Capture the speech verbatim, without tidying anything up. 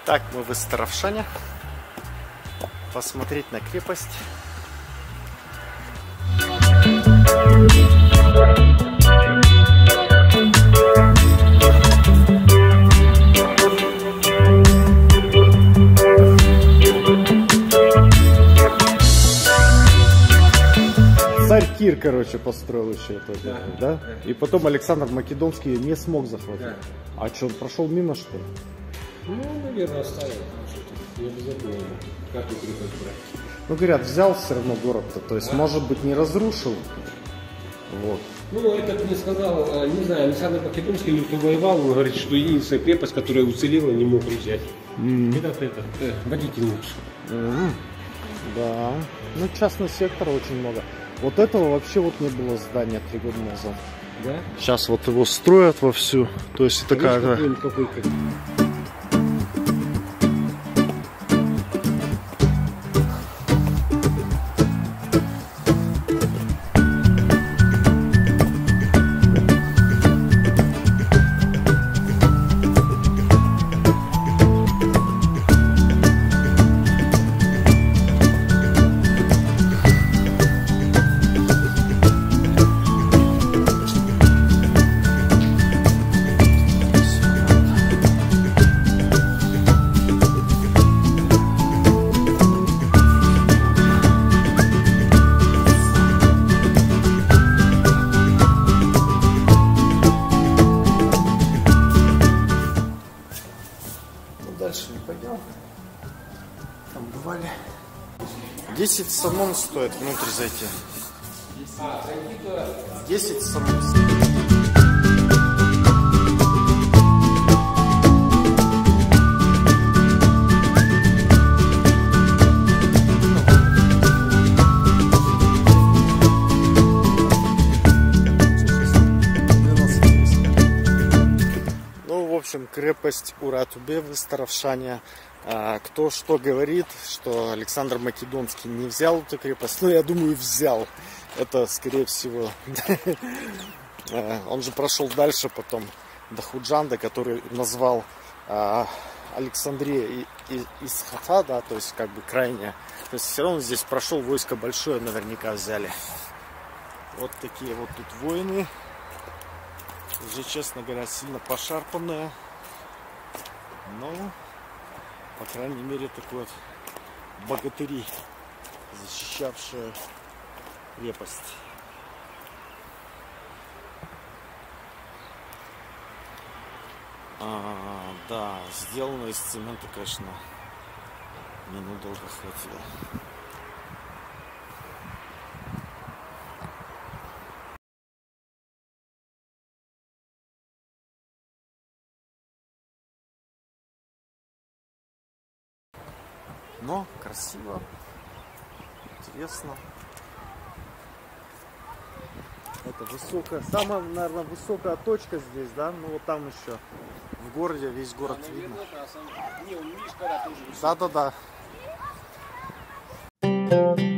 Так, мы в Истаровшане. Посмотреть на крепость. Царь Кир, короче, построил еще это, да, да? Да? И потом Александр Македонский не смог захватить. Да. А что, он прошел мимо, что ли? Ну, наверное, оставил. Не обязательно. Как и крепость брать. Ну, говорят, взял все равно город-то. То есть, а? может быть, не разрушил. Вот. Ну, этот мне сказал, не знаю, Александр Македонский или кто воевал, он говорит, что единственная крепость, которая уцелела, не мог взять. Mm. Этот, этот, э, водитель лучше. Mm. Да. Ну, частный сектор очень много. Вот этого вообще вот не было здания три года назад. Да? Сейчас вот его строят вовсю. То есть такая... Какой, какой, какой. Дальше не пойдем. Там бывали. десять самон стоит внутрь зайти. десять самон. В общем, крепость Уратубе в Истаровшане. А, кто что говорит, что Александр Македонский не взял эту крепость, ну, я думаю, взял. Это, скорее всего, он же прошел дальше потом до Худжанда, который назвал Александрия из Хафа, да, то есть как бы крайняя. То есть все равно здесь прошел, войско большое, наверняка взяли. Вот такие вот тут воины. Уже, честно говоря, сильно пошарпанная. Но, по крайней мере, такой вот богатыри, защищавшие крепость. А, да, сделано из цемента, конечно, мне недолго хватило. Но красиво, интересно. Это высокая, самая, наверное, высокая точка здесь, да? Ну вот там еще в городе, весь город а, видно. Да-да-да.